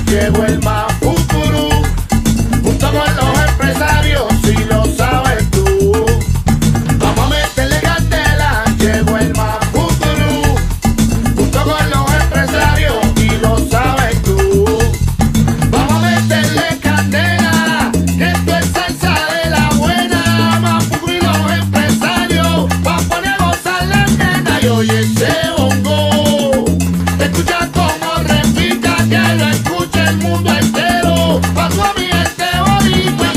llegó el Mafucurú, junto con los empresarios, si lo sabes tú. Vamos a meterle candela, llegó el Mafucurú, junto con los empresarios, y lo sabes tú. Vamos a meterle candela, que esto es salsa de la buena. Mafucurú y los empresarios, pa' poner a gozar la nena. Y oye ese bongo, escucha como repita, que lo escuche el mundo entero. Pa' tu amiga este boricua.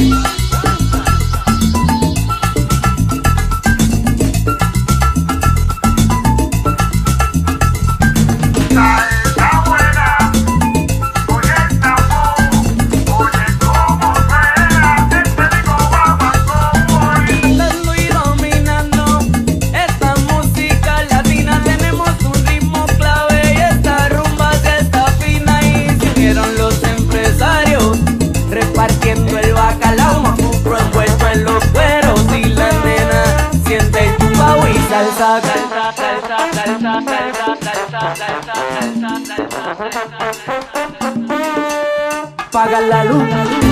Salsa buena, oye el tambor, oye cómo suena, este rico guaguancó. Cantando y dominando esta música latina, tenemos un ritmo clave y esta rumba se está fina. Y se unieron los empresarios repartiendo el bacalao, Mafucurú envuelto en los cueros y la nena siente el tumbao y salsa, salsa, salsa, salsa, salsa, salsa, salsa, salsa, salsa, salsa. Paga la luz.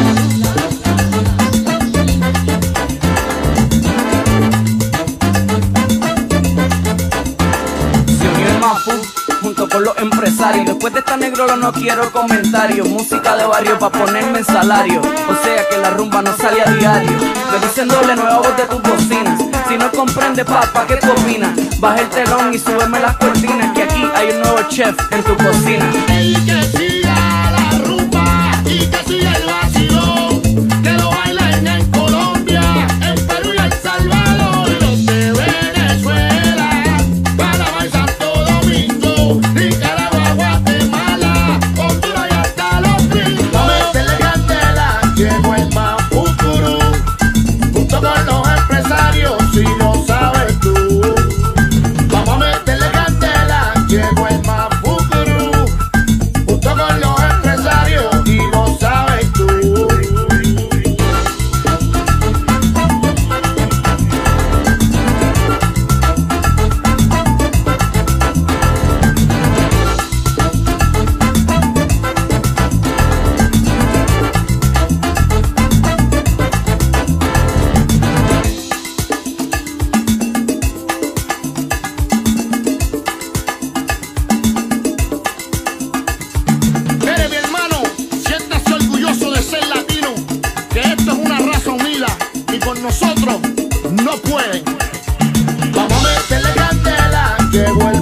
Se unió el Mafu junto con los empresarios. Después de esta negrona no quiero comentarios. Música de barrio pa' ponerme en salario. O sea que la rumba no sale a diario. Me dicen doble nueva voz de tus bocinas. Si no comprendes, papá, ¿qué tú opinas? Baja el telón y súbeme las cortinas, que aquí hay un nuevo chef en tu cocina. Y que siga la rumba y que siga el vacilón, que lo bailen en Colombia, en Perú y El Salvador, y los de Venezuela, Panamá y Santo Domingo, Nicaragua, Guatemala, Honduras y hasta los gringos. Vamos a meterle candela, llegó el Mafucurú, junto con los empresarios, si lo sabes tú. Vamos a meterle candela, llegó el Mafucurú, junto con los empresarios, y lo sabes tú. Mire mi hermano, siéntase orgulloso de ser latino, que esto es una raza unida y con nosotros no pueden. Vamos a meterle candela, llegó el